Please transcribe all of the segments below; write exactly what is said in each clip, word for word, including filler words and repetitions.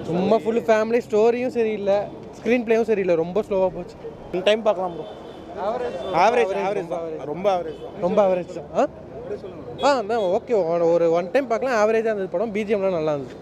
சும்மா full family ஸ்டோரியும் சரியில்லை, screen பிளேயும் சரியில்லை, ரொம்ப ஸ்லோவாக போச்சு. ஒன் டைம் பார்க்கலாம் ப்ரோ. ஆவரேஜ் ஆவரேஜ் தான், ரொம்ப ஆவரேஜ் தான், ரொம்ப ஆவரேஜ் தான். ஆ ஆ அதான் ஓகே, ஒரு ஒன் டைம் பார்க்கலாம். ஆவரேஜாக இருந்தது படம். பிஜிஎம்லாம் நல்லா இருந்துச்சு.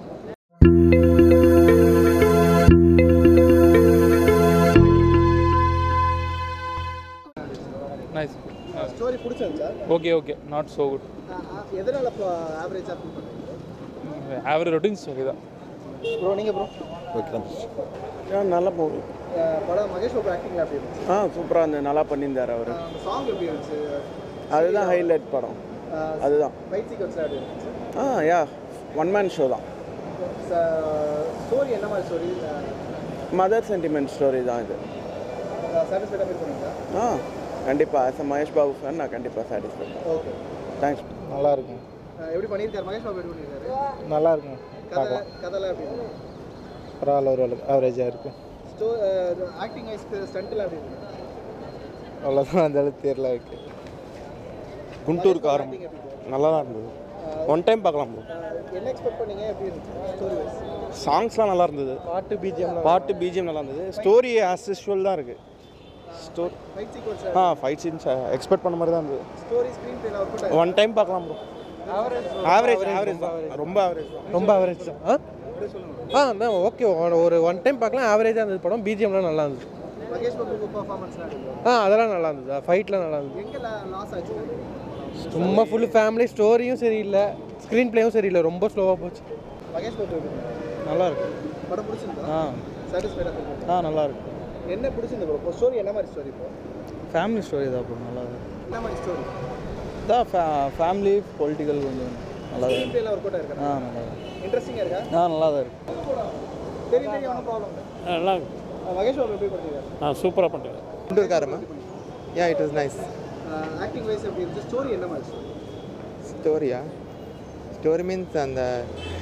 நைஸ். ஸ்டோரி பிடிச்சிருந்துச்சா? Okay okay, not so good. எதனால இப்போ ஆவரேஜாக ஃபீல் பண்ணுறீங்க? ஆவரேஜ் ரொட்டீன் ஸ்டோரி தான் ப்ரோ. நீங்கள் ப்ரோ? விக்ரம் நல்லா போகும் படம். மகேஷ் பாபு ஆக்டிங்கில் எப்படி இருந்துச்சு? ஆ சூப்பராக இருந்தது, நல்லா பண்ணியிருந்தார் அவர். சாங் எப்படி இருந்துச்சு? அதுதான் ஹைலைட் படம், அதுதான். ஃபைட் சீக்வன்ஸ்லாம் எப்படி இருந்துச்சு? Ah yeah one man show தான். ஸ்டோரி என்ன மாதிரி ஸ்டோரி? மதர் சென்டிமெண்ட் ஸ்டோரி தான் இது. சாட்டிஸ்ஃபைடாக ஃபீல் பண்ணுறீங்களா? ஆ கண்டிப்பாக. As a Mahesh Babu fan நான் கண்டிப்பாக சாட்டிஸ்ஃபைட். Okay, thanks. நல்லா இருக்கும். எப்படி பண்ணியிருக்காரு மகேஷ் பாபு? எப்படி பண்ணியிருக்காரு? நல்லா இருக்கும். கதை கதைலாம் எப்படி இருக்கு? பரவாயில்ல, ஒரு ஆவரேஜாக இருக்குது. ஸ்டோ ஆக்டிங் வைஸ்க்கு ஸ்டண்ட்லாம் எப்படி இருக்கு? அவ்வளோதான், அந்த அளவுக்கு தெரியல இருக்குது. குண்டூர் காரம் நல்லா தான் இருந்தது. ஒன் டைம் பார்க்கலாம் ப்ரோ. என்ன எக்ஸ்பெக்ட் பண்ணீங்க? எப்படி இருந்துச்சு ஸ்டோரி வைஸ்? சாங்ஸ்லாம் நல்லா இருந்தது, பாட்டு பிஜிஎம் பாட்டு பிஜிஎம் நல்லா இருந்தது. ஸ்டோரி ஆஸ் யூஷுவல் தான் இருக்குது. Story fight sequence ah fight scenes expect பண்ண மாதிரி தான் இருந்தது. ஸ்டோரி ஸ்க்ரீன் பிளேல ஒர்க் அவுட் ஒன் டைம் பார்க்கலாம் ப்ரோ. ஆவரேஜ் ஆவரேஜ் ஆவரேஜ் தான், ரொம்ப ஆவரேஜ் தான், ரொம்ப ஆவரேஜ் தான். ஆ ஆ அதான் ஓகே, ஒரு ஒன் டைம் பார்க்கலாம். ஆவரேஜாக இருந்தது படம். பிஜிஎம்லாம் நல்லா இருந்துச்சு. மகேஷ் பாபு பெர்ஃபார்மன்ஸ்லாம் எப்படி? ஆ அதெல்லாம் நல்லா இருந்தது. ஃபைட்லாம் நல்லா இருந்தது. எங்க லாஸ் ஆச்சு? சும்மா ஃபுல் ஃபேமிலி ஸ்டோரியும் சரியில்லை, ஸ்க்ரீன் பிளேயும் சரியில்லை, ரொம்ப ஸ்லோவாக போச்சு. மகேஷ் பாபு நல்லா இருக்கு படம் பிடிச்சிருந்தா? ஆ சாட்டிஸ்ஃபைடாக ஃபீல் பண்ணுறீங்க? ஆ நல்லா இருக்கு. என்ன பிடிச்சிருந்தது ப்ரோ? ஸ்டோரி என்ன மாதிரி ஸ்டோரி ப்ரோ? ஃபேமிலி ஸ்டோரி தான் ப்ரோ, நல்லா இருக்கு. என்ன மாதிரி ஸ்டோரி? தான் ஃபேமிலி பொலிட்டிக்கல் கொஞ்சம் நல்லா ஸ்க்ரீன் இருக்கு. பிளேல ஒர்க் அவுட் ஆயிருக்கா? ஆ நல்லா இருக்கு. இன்ட்ரெஸ்டிங்காக இருக்கா? ஆ நல்லா தான் இருக்கு. தெரியும் தெரியும், ஒன்றும் ப்ராப்ளம் இல்லை. நல்லா இருக்கு. மகேஷ் பாபு எப்படி பண்ணிருக்காரு? ஆ சூப்பராக பண்ணிட்டு. Guntur Kaaram. Yeah, it was nice. Acting wise எப்படி இருந்துச்சு? ஸ்டோரி என்ன மாதிரி story? Story, yeah. Story means and the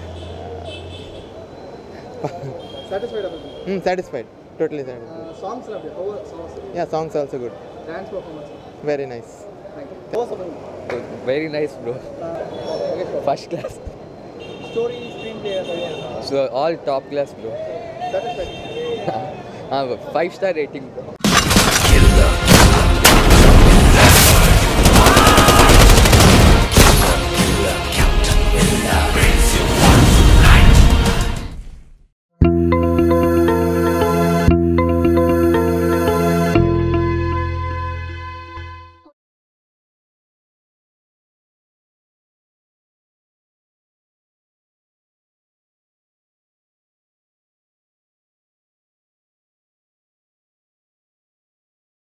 சாட்டிஸ்ஃபைடாக ஃபீல் பண்ணுறீங்க? mm, satisfied. Totally satisfied. சாங்ஸ்லாம் எப்படி? How songs? Yeah, songs also good. Dance performance? Very nice. Thank you. How சொல்லுங்க. Very nice, bro. Mahesh Babu First class. Story screenplay சரியா இருக்கா? So all top class, bro. Satisfied? Ah, five star rating, bro.